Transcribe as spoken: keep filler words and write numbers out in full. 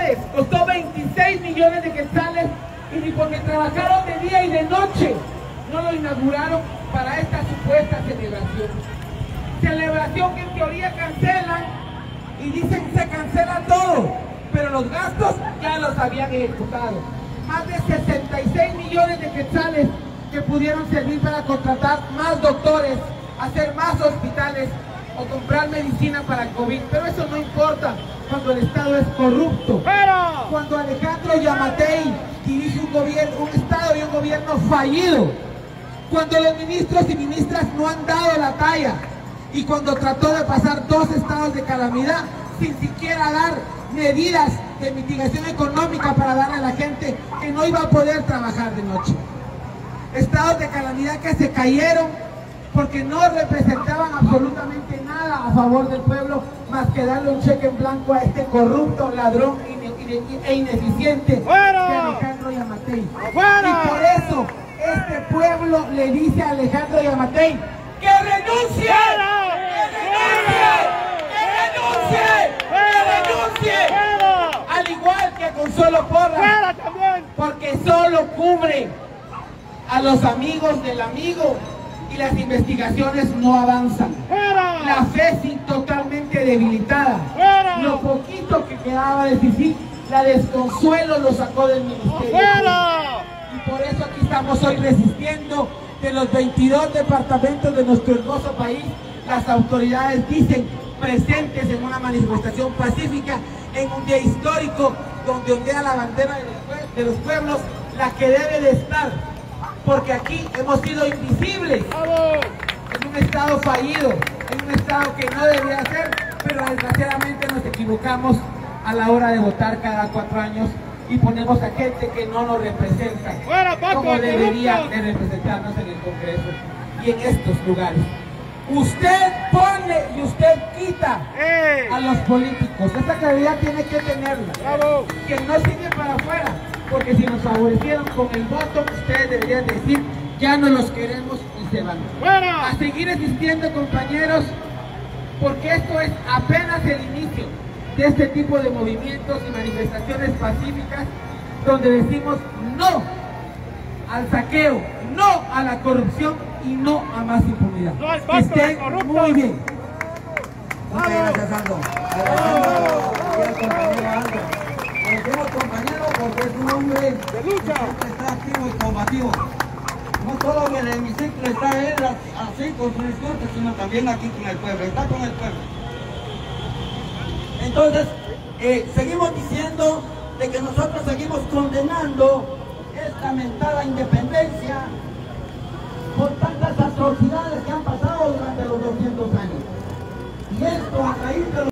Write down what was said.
quetzales, costó veintiséis millones de quetzales, y ni porque trabajaron de día y de noche no lo inauguraron para esta supuesta celebración. Celebración que en teoría cancelan y dicen que se cancela todo, pero los gastos ya los habían ejecutado. Más de sesenta y seis millones de quetzales que pudieron servir para contratar más doctores, hacer más hospitales o comprar medicina para el COVID. Pero eso no importa cuando el Estado es corrupto. ¡Pero! Cuando Alejandro Yamatei dirige un gobierno, un Estado y un gobierno fallido. Cuando los ministros y ministras no han dado la talla. Y cuando trató de pasar dos estados de calamidad sin siquiera dar medidas de mitigación económica para darle a la gente que no iba a poder trabajar de noche. Estados de calamidad que se cayeron porque no representaban absolutamente nada a favor del pueblo, más que darle un cheque en blanco a este corrupto, ladrón e ineficiente de Alejandro Yamatei. Y por eso este pueblo le dice a Alejandro Yamatei que renuncie, que renuncie, que renuncie, que renuncie, al igual que a Consuelo Porras, porque solo cubre a los amigos del amigo y las investigaciones no avanzan. La FECI totalmente debilitada. Lo poquito que quedaba de Fifi, la Desconsuelo lo sacó del ministerio. Y por eso aquí estamos hoy resistiendo. De los veintidós departamentos de nuestro hermoso país, las autoridades dicen presentes en una manifestación pacífica, en un día histórico donde ondea la bandera de los, de los pueblos, la que debe de estar, porque aquí hemos sido invisibles en un estado fallido, en un estado que no debería ser, pero desgraciadamente nos equivocamos a la hora de votar cada cuatro años y ponemos a gente que no nos representa como debería de representarnos en el Congreso y en estos lugares. Usted pone y usted quita a los políticos. Esta calidad tiene que tenerla. Que no sirve para afuera, porque si nos favorecieron con el voto, ustedes deberían decir, ya no los queremos y se van. A seguir existiendo, compañeros, porque esto es apenas el inicio de este tipo de movimientos y manifestaciones pacíficas donde decimos no al saqueo, no a la corrupción y no a más impunidad. No que estén muy bien. Muchas gracias, Aldo. Agradecemos al compañero Aldo. Le decimos compañero porque es un hombre de lucha, que está activo y combativo. No solo en el hemiciclo está él así con su discurso, sino también aquí con el pueblo. Está con el pueblo. Entonces, eh, seguimos diciendo de que nosotros seguimos condenando esta mentada independencia